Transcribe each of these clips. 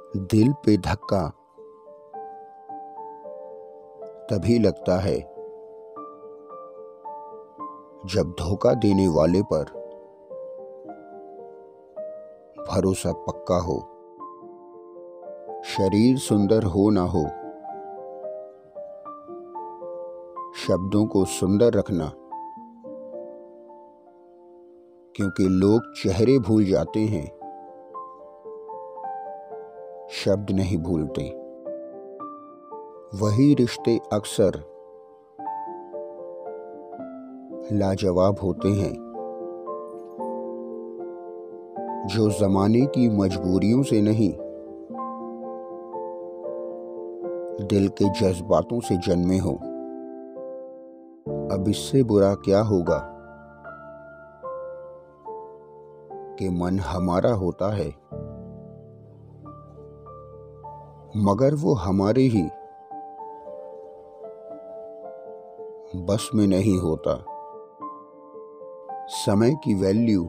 दिल पे धक्का तभी लगता है जब धोखा देने वाले पर भरोसा पक्का हो। शरीर सुंदर हो ना हो, शब्दों को सुंदर रखना, क्योंकि लोग चेहरे भूल जाते हैं, शब्द नहीं भूलते। वही रिश्ते अक्सर लाजवाब होते हैं जो ज़माने की मजबूरियों से नहीं, दिल के जज्बातों से जन्मे हो। अब इससे बुरा क्या होगा कि मन हमारा होता है, मगर वो हमारे ही बस में नहीं होता। समय की वैल्यू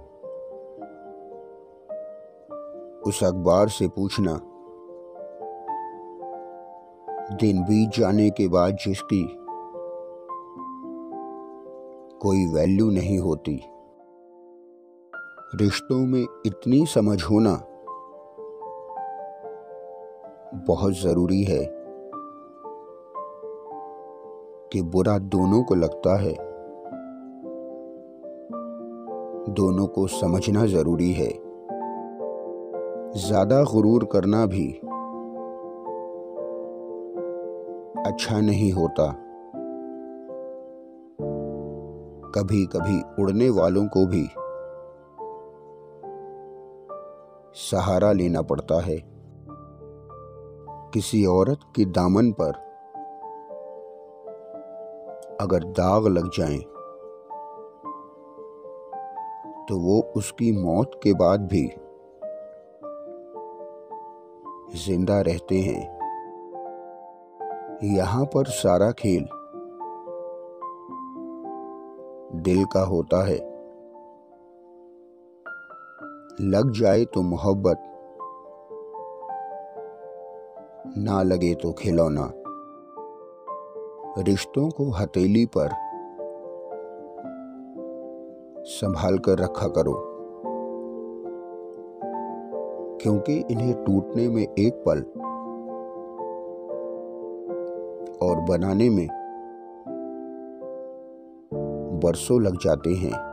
उस अखबार से पूछना, दिन बीत जाने के बाद जिसकी कोई वैल्यू नहीं होती। रिश्तों में इतनी समझ होना बहुत ज़रूरी है कि बुरा दोनों को लगता है, दोनों को समझना ज़रूरी है। ज़्यादा गुरूर करना भी अच्छा नहीं होता। कभी कभी उड़ने वालों को भी सहारा लेना पड़ता है। किसी औरत के दामन पर अगर दाग लग जाएं, तो वो उसकी मौत के बाद भी जिंदा रहते हैं। यहाँ पर सारा खेल दिल का होता है। लग जाए तो मोहब्बत, ना लगे तो खिलौना। रिश्तों को हथेली पर संभाल कर रखा करो, क्योंकि इन्हें टूटने में एक पल और बनाने में बरसों लग जाते हैं।